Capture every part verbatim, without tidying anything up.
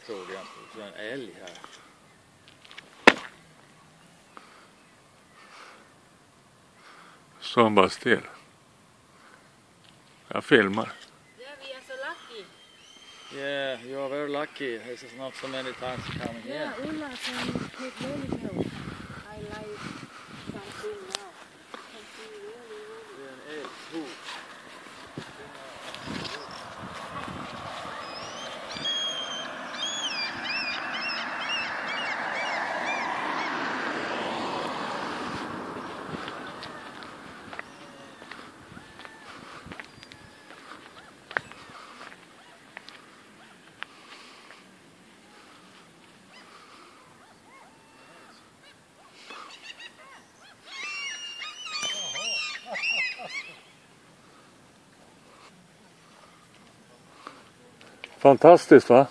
trodde jag inte. Så en älg här. Så han bara still. Jag filmar. Yeah, we are so lucky. Yeah, you are very lucky. This is not so many times coming here. Yeah, Ulla can take really well. I like something now. Something really, really. Det är en älg. Oh. Fantastiskt, va?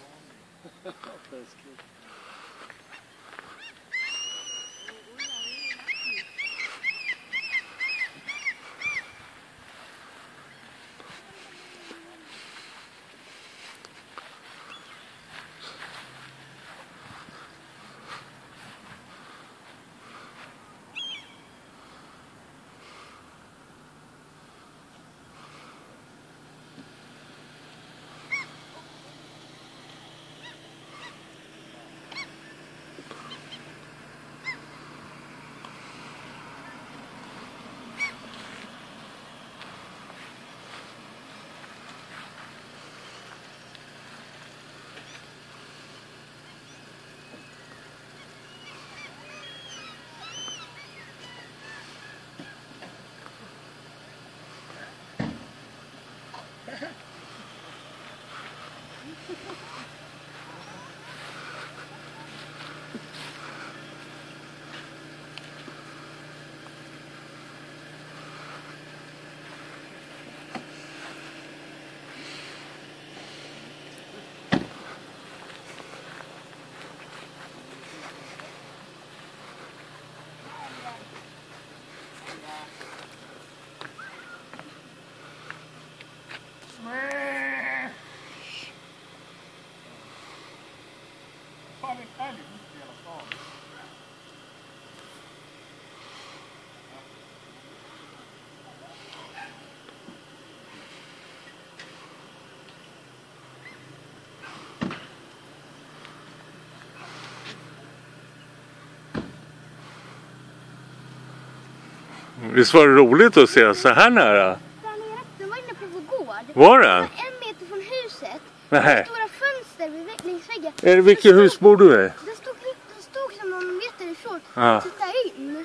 Visst var det roligt att se så här nära? Där nere, den var inne på vår gård. Var det? En meter från huset. Nej. Stora fönster vid vägglingsväggen. Är det vilket hus bor du i? Det stod, det stod som någon meter ifrån. Ja. Titta in.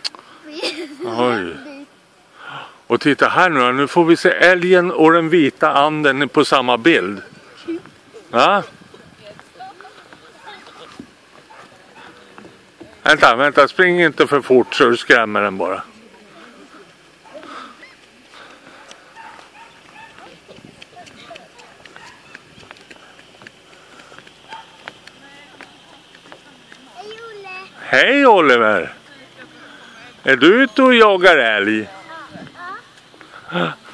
Oj. Och titta här nu, nu får vi se älgen och den vita anden på samma bild. Ja? Vänta, vänta, spring inte för fort så du skrämmer den bara. Hej Olle. Hej Oliver! Är du ute och jagar älg? Ja.